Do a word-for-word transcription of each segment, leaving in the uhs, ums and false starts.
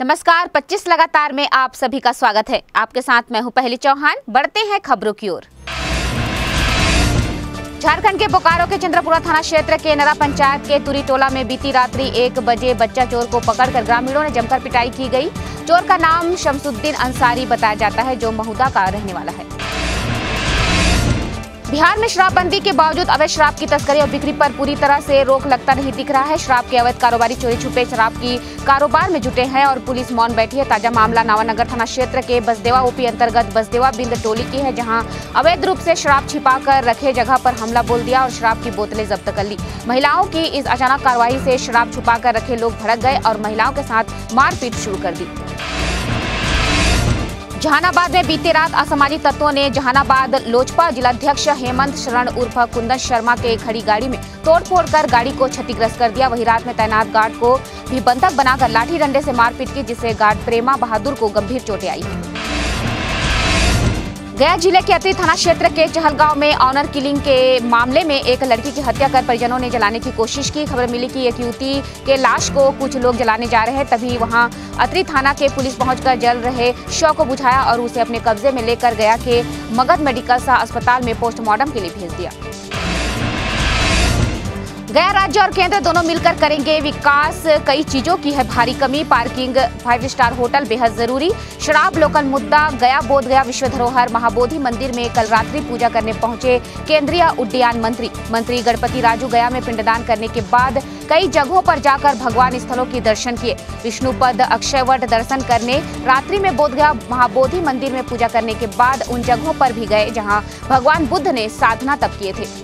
नमस्कार, पच्चीस लगातार में आप सभी का स्वागत है। आपके साथ मैं हूं पहली चौहान। बढ़ते हैं खबरों की ओर। झारखंड के बोकारो के चंद्रपुरा थाना क्षेत्र के नरा पंचायत के तुरी टोला में बीती रात्रि एक बजे बच्चा चोर को पकड़कर ग्रामीणों ने जमकर पिटाई की गई। चोर का नाम शमसुद्दीन अंसारी बताया जाता है, जो महुदा का रहने वाला है। बिहार में शराबबंदी के बावजूद अवैध शराब की तस्करी और बिक्री पर पूरी तरह से रोक लगता नहीं दिख रहा है। शराब के अवैध कारोबारी चोरी छुपे शराब की कारोबार में जुटे हैं और पुलिस मौन बैठी है। ताजा मामला नावानगर थाना क्षेत्र के बसदेवा ओपी अंतर्गत बसदेवा बिंद टोली की है, जहां अवैध रूप से शराब छिपाकर रखे जगह पर हमला बोल दिया और शराब की बोतलें जब्त कर ली। महिलाओं की इस अचानक कार्रवाई से शराब छुपाकर रखे लोग भड़क गए और महिलाओं के साथ मारपीट शुरू कर दी। जहानाबाद में बीती रात असामाजिक तत्वों ने जहानाबाद लोजपा जिलाध्यक्ष हेमंत शरण उर्फ कुंदन शर्मा के खड़ी गाड़ी में तोड़फोड़ कर गाड़ी को क्षतिग्रस्त कर दिया। वहीं रात में तैनात गार्ड को भी बंधक बनाकर लाठी डंडे से मारपीट की, जिससे गार्ड प्रेमा बहादुर को गंभीर चोटें आई हैं। गया जिले के अतरी थाना क्षेत्र के चहलगांव में ऑनर किलिंग के मामले में एक लड़की की हत्या कर परिजनों ने जलाने की कोशिश की। खबर मिली कि एक युवती के लाश को कुछ लोग जलाने जा रहे हैं, तभी वहां अतरी थाना के पुलिस पहुंचकर जल रहे शव को बुझाया और उसे अपने कब्जे में लेकर गया के मगध मेडिकल अस्पताल में पोस्टमार्टम के लिए भेज दिया। गया राज्य और केंद्र दोनों मिलकर करेंगे विकास। कई चीजों की है भारी कमी। पार्किंग, फाइव स्टार होटल बेहद जरूरी। शराब लोकल मुद्दा। गया बोध गया विश्व धरोहर महाबोधि मंदिर में कल रात्रि पूजा करने पहुंचे केंद्रीय उड्डयन मंत्री मंत्री गणपति राजू गया में पिंडदान करने के बाद कई जगहों पर जाकर भगवान स्थलों की दर्शन किए। विष्णुपद अक्षयवट दर्शन करने रात्रि में बोध गया महाबोधि मंदिर में पूजा करने के बाद उन जगहों पर भी गए जहां भगवान बुद्ध ने साधना तप किए थे।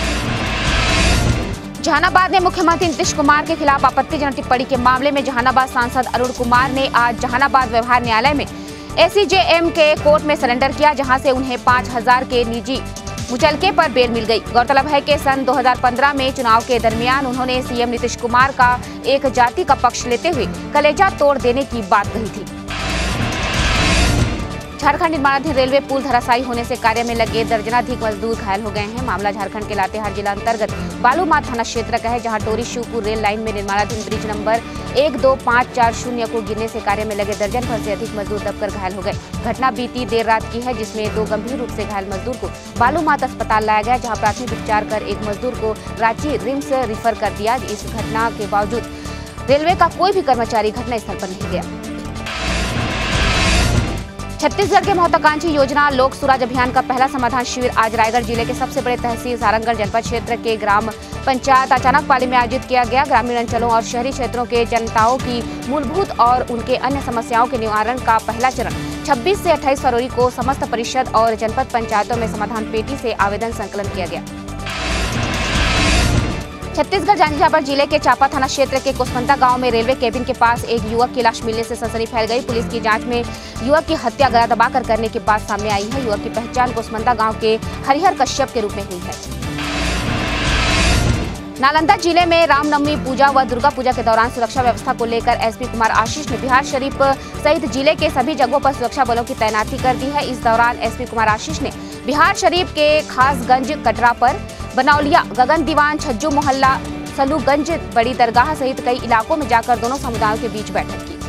जहानाबाद में मुख्यमंत्री नीतीश कुमार के खिलाफ आपत्तिजनक टिप्पणी के मामले में जहानाबाद सांसद अरुण कुमार ने आज जहानाबाद व्यवहार न्यायालय में एसीजेएम के कोर्ट में सरेंडर किया, जहां से उन्हें पाँच हजार के निजी मुचलके पर बेल मिल गई। गौरतलब है कि सन दो हज़ार पंद्रह में चुनाव के दरमियान उन्होंने सीएम नीतीश कुमार का एक जाति का पक्ष लेते हुए कलेजा तोड़ देने की बात कही थी। झारखंड निर्माणाधीन रेलवे पुल धराशायी होने से कार्य में लगे दर्जनाधिक मजदूर घायल हो गए हैं। मामला झारखंड के लातेहार जिला अंतर्गत बालूमाथ थाना क्षेत्र का है, जहां टोरी शिवपुर रेल लाइन में निर्माणाधीन ब्रिज नंबर एक दो पाँच चार शून्य को गिरने से कार्य में लगे दर्जन भर से अधिक मजदूर दबकर घायल हो गए। घटना बीती देर रात की है, जिसमें दो गंभीर रूप से घायल मजदूर को बालूमाथ अस्पताल लाया गया, जहाँ प्राथमिक उपचार कर एक मजदूर को रांची रिम्स रिफर कर दिया। इस घटना के बावजूद रेलवे का कोई भी कर्मचारी घटनास्थल पर नहीं गया। छत्तीसगढ़ के महत्वाकांक्षी योजना लोक सुराज अभियान का पहला समाधान शिविर आज रायगढ़ जिले के सबसे बड़े तहसील सारंगढ़ जनपद क्षेत्र के ग्राम पंचायत अचानक पाली में आयोजित किया गया। ग्रामीण अंचलों और शहरी क्षेत्रों के जनताओं की मूलभूत और उनके अन्य समस्याओं के निवारण का पहला चरण छब्बीस से अट्ठाईस फरवरी को समस्त परिषद और जनपद पंचायतों में समाधान पेटी से आवेदन संकलन किया गया। छत्तीसगढ़ जांजगीर चांपा जिले के चांपा थाना क्षेत्र के कोसमंता गांव में रेलवे केबिन के पास एक युवक की लाश मिलने से सनसनी फैल गई। पुलिस की जांच में युवक की हत्या गला दबाकर करने की बात सामने आई है। युवक की पहचान कोसमंता गांव के हरिहर कश्यप के रूप में हुई है। नालंदा जिले में रामनवमी पूजा व दुर्गा पूजा के दौरान सुरक्षा व्यवस्था को लेकर एसपी कुमार आशीष ने बिहार शरीफ सहित जिले के सभी जगहों पर सुरक्षा बलों की तैनाती कर दी है। इस दौरान एसपी कुमार आशीष ने बिहार शरीफ के खासगंज कटरा पर बनौलिया, गगन दीवान, छज्जू मोहल्ला, सलूगंज, बड़ी दरगाह सहित कई इलाकों में जाकर दोनों समुदायों के बीच बैठक की।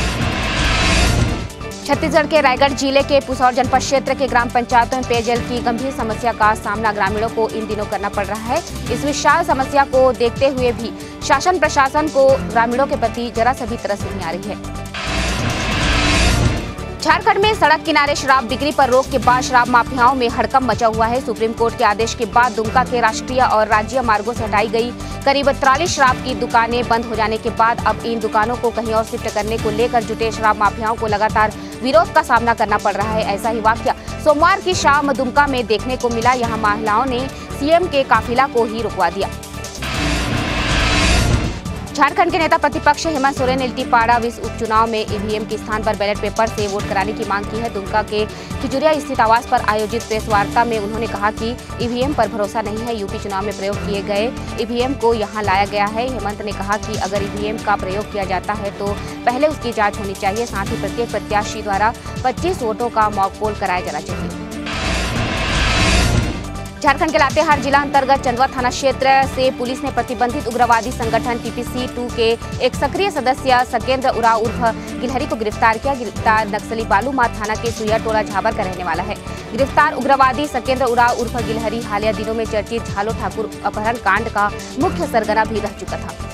छत्तीसगढ़ के रायगढ़ जिले के पुसौर जनपद क्षेत्र के ग्राम पंचायतों में पेयजल की गंभीर समस्या का सामना ग्रामीणों को इन दिनों करना पड़ रहा है। इस विशाल समस्या को देखते हुए भी शासन प्रशासन को ग्रामीणों के प्रति जरा सा भी तरस नहीं आ रही है। झारखंड में सड़क किनारे शराब बिक्री पर रोक के बाद शराब माफियाओं में हड़कंप मचा हुआ है। सुप्रीम कोर्ट के आदेश के बाद दुमका के राष्ट्रीय और राज्य मार्गों से हटाई गई करीब तिरालीस शराब की दुकानें बंद हो जाने के बाद अब इन दुकानों को कहीं और शिफ्ट करने को लेकर जुटे शराब माफियाओं को लगातार विरोध का सामना करना पड़ रहा है। ऐसा ही वाकया सोमवार की शाम दुमका में देखने को मिला। यहाँ महिलाओं ने सीएम के काफिला को ही रुकवा दिया। झारखंड के नेता प्रतिपक्ष हेमंत सोरेन ने इल्टीपाड़ा विश्व उपचुनाव में ईवीएम के स्थान पर बैलेट पेपर से वोट कराने की मांग की है। दुमका के खिजुरिया स्थित आवास पर आयोजित प्रेस वार्ता में उन्होंने कहा कि ईवीएम पर भरोसा नहीं है। यूपी चुनाव में प्रयोग किए गए ईवीएम को यहां लाया गया है। हेमंत ने कहा कि अगर ईवीएम का प्रयोग किया जाता है तो पहले उसकी जाँच होनी चाहिए। साथ ही प्रत्येक प्रत्याशी द्वारा पच्चीस वोटों का मॉक पोल कराया जाना चाहिए। झारखंड के लातेहार जिला अंतर्गत चंदवा थाना क्षेत्र से पुलिस ने प्रतिबंधित उग्रवादी संगठन टीपीसी टू के एक सक्रिय सदस्य सकेंद्र उराव उर्फ गिलहरी को गिरफ्तार किया। गिरफ्तार नक्सली बालूमाथ थाना के सुइया टोला झाबर का रहने वाला है। गिरफ्तार उग्रवादी सकेंद्र उराव उर्फ गिलहरी हालिया दिनों में चर्चित झालो ठाकुर अपहरण कांड का मुख्य सरगना भी रह चुका था।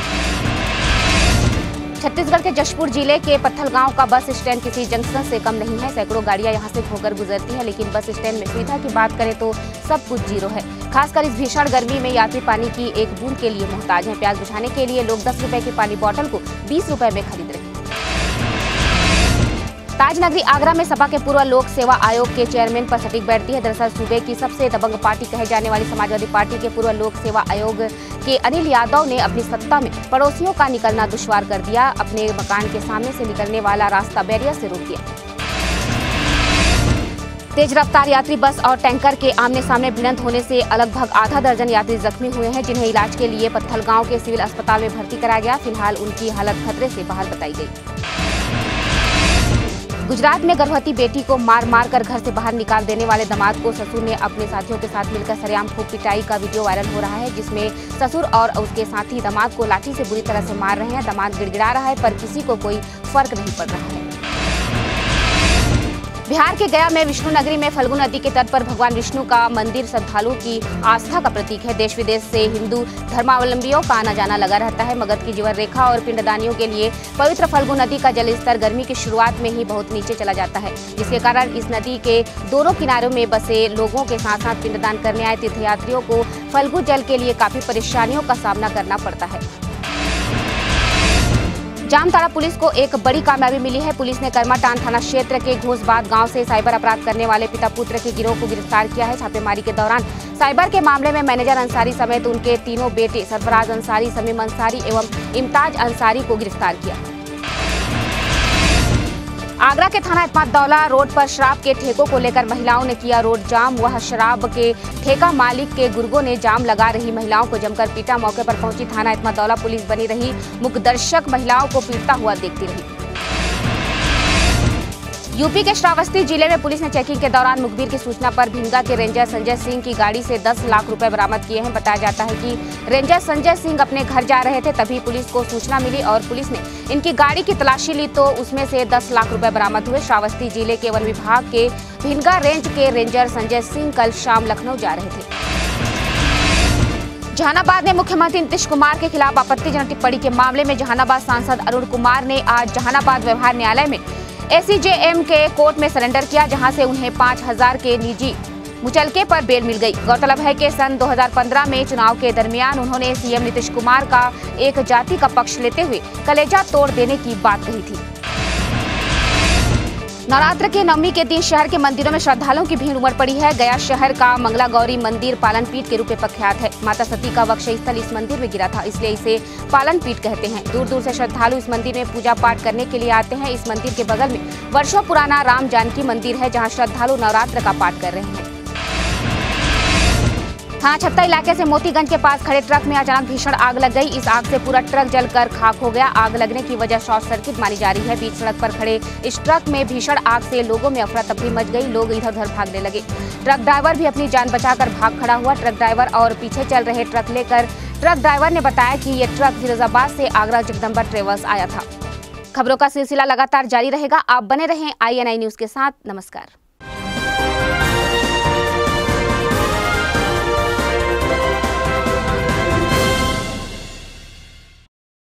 छत्तीसगढ़ के जशपुर जिले के पत्थलगांव का बस स्टैंड किसी जंक्शन से कम नहीं है। सैकड़ों गाड़ियां यहां से होकर गुजरती हैं, लेकिन बस स्टैंड में सुविधा की बात करें तो सब कुछ जीरो है। खासकर इस भीषण गर्मी में यात्री पानी की एक बूंद के लिए मोहताज हैं। प्यास बुझाने के लिए लोग दस रुपए की पानी बोतल को बीस रुपए में खरीद रहे हैं। ताजनगरी आगरा में सपा के पूर्व लोक सेवा आयोग के चेयरमैन पर सटीक बैठती है। दरअसल सूबे की सबसे दबंग पार्टी कहे जाने वाली समाजवादी पार्टी के पूर्व लोक सेवा आयोग के अनिल यादव ने अपनी सत्ता में पड़ोसियों का निकलना दुश्वार कर दिया। अपने मकान के सामने से निकलने वाला रास्ता बैरियर से रोक दिया। तेज रफ्तार यात्री बस और टैंकर के आमने सामने भिड़ंत होने से लगभग आधा दर्जन यात्री जख्मी हुए हैं, जिन्हें इलाज के लिए पत्थलगांव के सिविल अस्पताल में भर्ती कराया गया। फिलहाल उनकी हालत खतरे से बाहर बताई गई। गुजरात में गर्भवती बेटी को मार मार कर घर से बाहर निकाल देने वाले दामाद को ससुर ने अपने साथियों के साथ मिलकर सरेआम खूब पिटाई का वीडियो वायरल हो रहा है, जिसमें ससुर और उसके साथी दामाद को लाठी से बुरी तरह से मार रहे हैं। दामाद गिड़गिड़ा रहा है, पर किसी को कोई फर्क नहीं पड़ रहा है। बिहार के गया में विष्णु नगरी में फल्गु नदी के तट पर भगवान विष्णु का मंदिर श्रद्धालुओं की आस्था का प्रतीक है। देश विदेश से हिंदू धर्मावलंबियों का आना जाना लगा रहता है। मगध की जीवन रेखा और पिंडदानियों के लिए पवित्र फल्गु नदी का जलस्तर गर्मी की शुरुआत में ही बहुत नीचे चला जाता है, जिसके कारण इस नदी के दोनों किनारों में बसे लोगों के साथ साथ पिंडदान करने आए तीर्थयात्रियों को फल्गु जल के लिए काफी परेशानियों का सामना करना पड़ता है। जामताड़ा पुलिस को एक बड़ी कामयाबी मिली है। पुलिस ने करमाटान थाना क्षेत्र के घोसबाद गांव से साइबर अपराध करने वाले पिता पुत्र के गिरोह को गिरफ्तार किया है। छापेमारी के दौरान साइबर के मामले में मैनेजर अंसारी समेत उनके तीनों बेटे सरफराज अंसारी, समीम अंसारी एवं इम्ताज अंसारी को गिरफ्तार किया। आगरा के थाना इत्माद-दौला रोड पर शराब के ठेकों को लेकर महिलाओं ने किया रोड जाम। वह शराब के ठेका मालिक के गुर्गों ने जाम लगा रही महिलाओं को जमकर पीटा। मौके पर पहुंची थाना इत्माद-दौला पुलिस बनी रही मुखदर्शक, महिलाओं को पीटता हुआ देखती रही। यूपी के श्रावस्ती जिले में पुलिस ने चेकिंग के दौरान मुखबिर की सूचना पर भिंगा के रेंजर संजय सिंह की गाड़ी से दस लाख रुपए बरामद किए हैं। बताया जाता है कि रेंजर संजय सिंह अपने घर जा रहे थे, तभी पुलिस को सूचना मिली और पुलिस ने इनकी गाड़ी की तलाशी ली तो उसमें से दस लाख रुपए बरामद हुए। श्रावस्ती जिले के वन विभाग के भिंगा रेंज के रेंजर संजय सिंह कल शाम लखनऊ जा रहे थे। जहानाबाद में मुख्यमंत्री नीतीश कुमार के खिलाफ आपत्तिजनक टिप्पणी के मामले में जहानाबाद सांसद अरुण कुमार ने आज जहानाबाद व्यवहार न्यायालय में एसीजेएम के कोर्ट में सरेंडर किया, जहां से उन्हें पाँच हजार के निजी मुचलके पर बेल मिल गई। गौरतलब है कि सन दो हज़ार पंद्रह में चुनाव के दरमियान उन्होंने सीएम नीतीश कुमार का एक जाति का पक्ष लेते हुए कलेजा तोड़ देने की बात कही थी। नवरात्र के नवमी के दिन शहर के मंदिरों में श्रद्धालुओं की भीड़ उमड़ पड़ी है। गया शहर का मंगला गौरी मंदिर पालन पीठ के रूप में प्रख्यात है। माता सती का वक्ष स्थल इस मंदिर में गिरा था, इसलिए इसे पालन पीठ कहते हैं। दूर दूर से श्रद्धालु इस मंदिर में पूजा पाठ करने के लिए आते हैं। इस मंदिर के बगल में वर्षों पुराना राम जानकी मंदिर है, जहाँ श्रद्धालु नवरात्र का पाठ कर रहे हैं। थाना छत्ता इलाके से मोतीगंज के पास खड़े ट्रक में अचानक भीषण आग लग गई। इस आग से पूरा ट्रक जलकर खाक हो गया। आग लगने की वजह शॉर्ट सर्किट मानी जा रही है। बीच सड़क पर खड़े इस ट्रक में भीषण आग से लोगों में अफरा तफरी मच गई। लोग इधर उधर भागने लगे। ट्रक ड्राइवर भी अपनी जान बचाकर भाग खड़ा हुआ। ट्रक ड्राइवर और पीछे चल रहे ट्रक लेकर ट्रक ड्राइवर ने बताया कि ये ट्रक फिरोजाबाद से आगरा जगदम्बा ट्रेवल्स आया था। खबरों का सिलसिला लगातार जारी रहेगा। आप बने रहें आई एन आई न्यूज के साथ। नमस्कार।